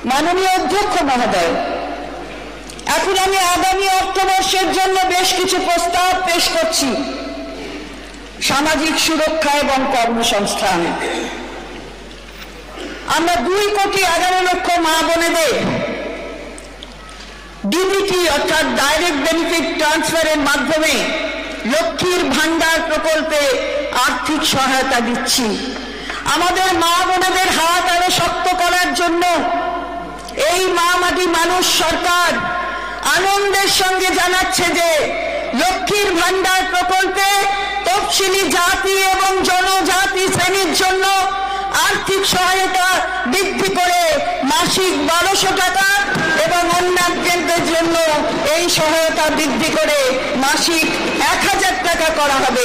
মাননীয় অধ্যক্ষ মহোদয়, এখন আমি আগামী অর্থবর্ষের জন্য বেশ কিছু প্রস্তাব পেশ করছি। সামাজিক সুরক্ষা এবং কর্মসংস্থান। আমরা 2,11,00,000 মা বোনেদের ডিবিটি অর্থাৎ ডাইরেক্ট বেনিফিট ট্রান্সফারের মাধ্যমে লক্ষ্মীর ভান্ডার প্রকল্পে আর্থিক সহায়তা দিচ্ছি। আমাদের মা বোনেদের হাত আরো শক্ত করার জন্য এই মা মাটি মানুষ সরকার আনন্দের সঙ্গে জানাচ্ছে যে লক্ষ্মীর ভান্ডার প্রকল্পে তফসিলি জাতি এবং জনজাতি শ্রেণীর জন্য আর্থিক সহায়তা বৃদ্ধি করে মাসিক 1200 টাকা এবং অন্যান্যদের জন্য এই সহায়তা বৃদ্ধি করে মাসিক 1000 টাকা করা হবে।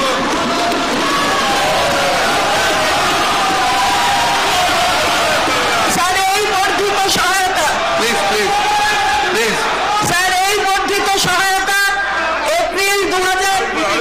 স্যার, এই বর্ধিত সহায়তা স্যার এই বর্ধিত সহায়তা এপ্রিল 2000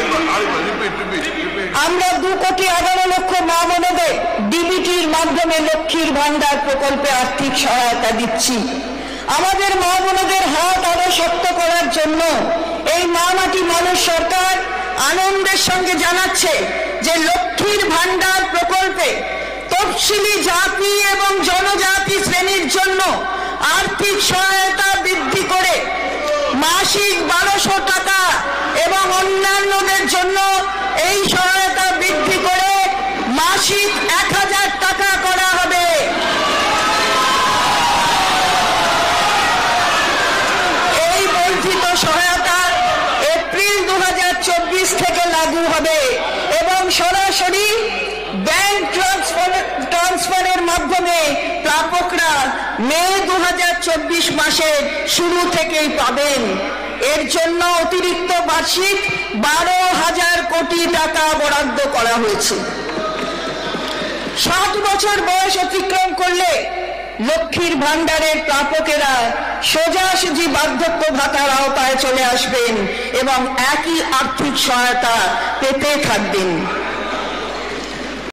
আমরা 2,11,00,000 মা বোনেদের ডিবিটির মাধ্যমে লক্ষ্মীর ভান্ডার প্রকল্পে আর্থিক সহায়তা দিচ্ছি। আমাদের মা বোনেদের হাত আরো শক্ত করার জন্য এই মা মাটি মানুষ সরকার আনন্দের সঙ্গে জানাচ্ছে যে লক্ষ্মীর ভান্ডার প্রকল্পে তফসিলি জাতি এবং জনজাতি শ্রেণীর জন্য আর্থিক সহায়তা বৃদ্ধি করে মাসিক 1200 টাকা এবং অন্যান্যদের জন্য এই সহায়তা বৃদ্ধি করে মাসিক 1000 টাকা করা হবে। এই বর্ধিত সহায়তা এপ্রিল 2024 থেকে লাগু হবে এবং সরাসরি ব্যাংক ট্রান্সফারের মাধ্যমে প্রাপকরা মে 2024 মাসের শুরু থেকেই পাবেন। এর জন্য অতিরিক্ত বার্ষিক 12,000 কোটি টাকা বরাদ্দ করা হয়েছে। 60 বছর বয়স অতিক্রম করলে লক্ষ্মীর ভান্ডারের প্রাপকেরা সোজাসুজি বার্ধক্য ভাতার আওতায় চলে আসবেন এবং একই আর্থিক সহায়তা পেতে থাকবেন।